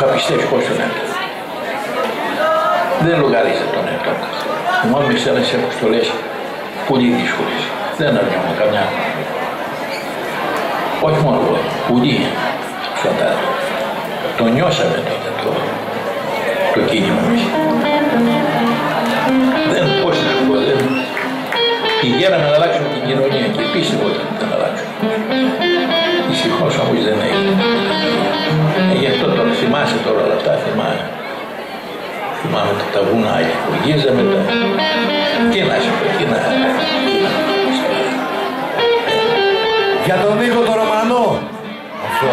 είχα πιστέψει πώς τον έμπαινα. Δεν λογαρίζα τον εαυτό μου. Θυμάμαι σε άλλες αποστολές πολύ δύσκολες. Δεν αρνιόμαι καμιά. Όχι μόνο εγώ, πολύ σφατά. Το νιώσαμε τότε το κίνημα εμείς. Δεν, πώς να πω, δεν. Πηγαίναμε να αλλάξουμε την κοινωνία και πίστευα ότι θα αλλάξουμε. Δυστυχώς όμως δεν έγινε. Γι' αυτό τώρα θυμάσαι τώρα όλα αυτά, θυμάμαι τα βουνάκια που γύζαμε, τι να σου πω, τι να... Για τον Νίκο το Ρωμανό. Αυτό.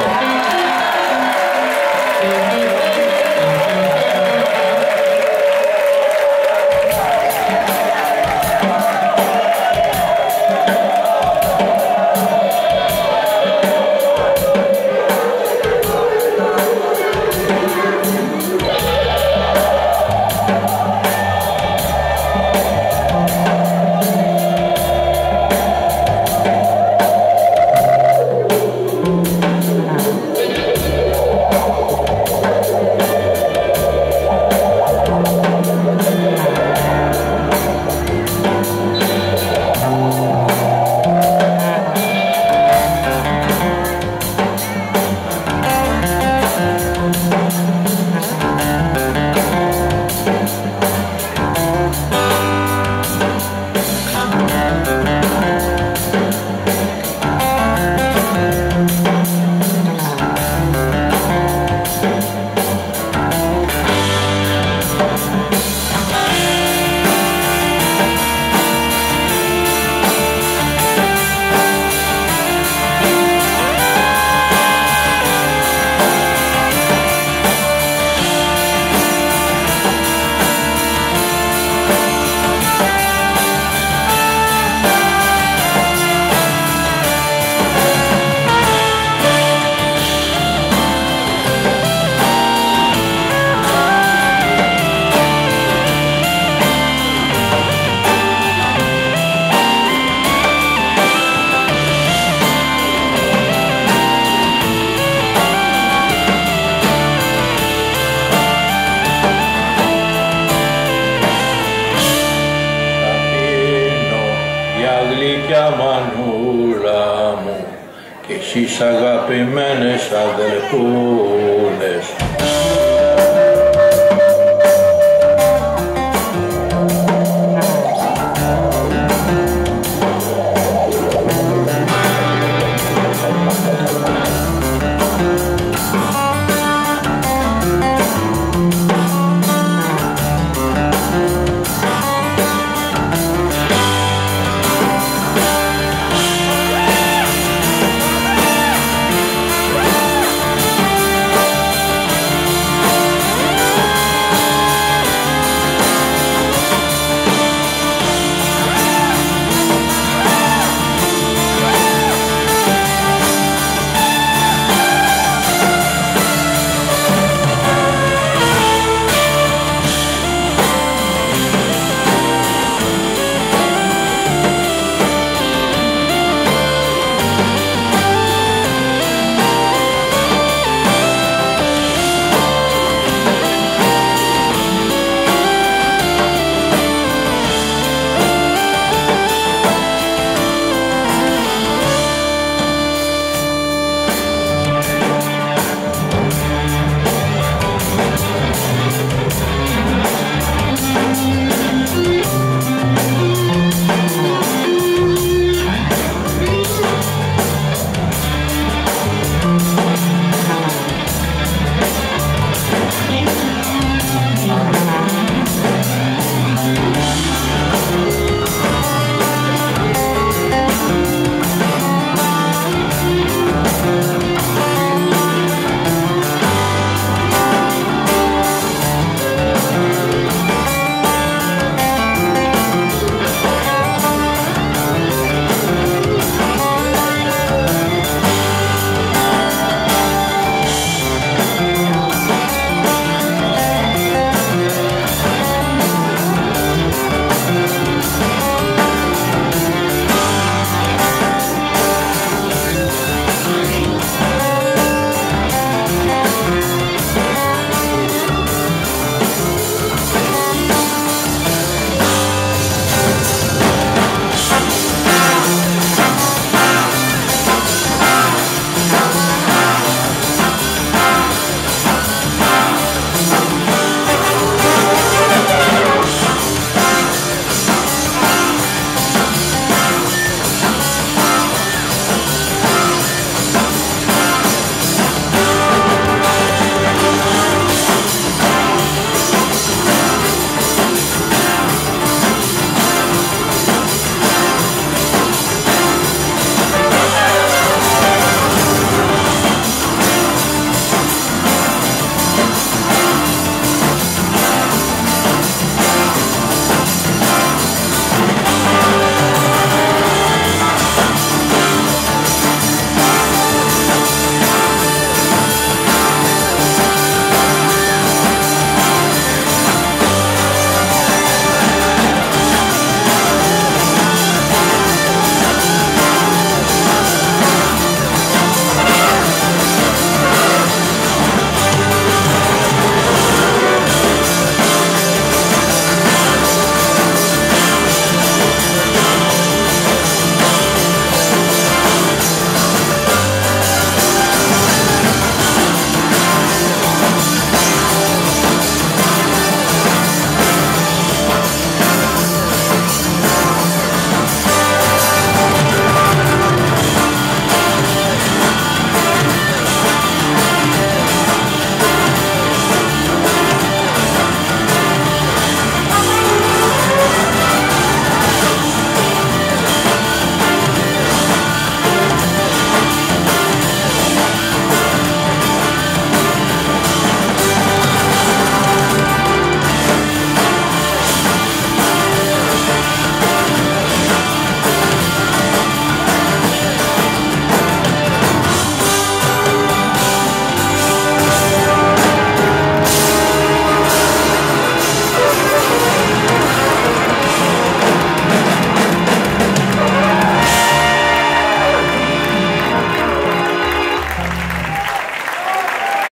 Μανούλα μου και εσείς αγαπημένες αδελφούλες.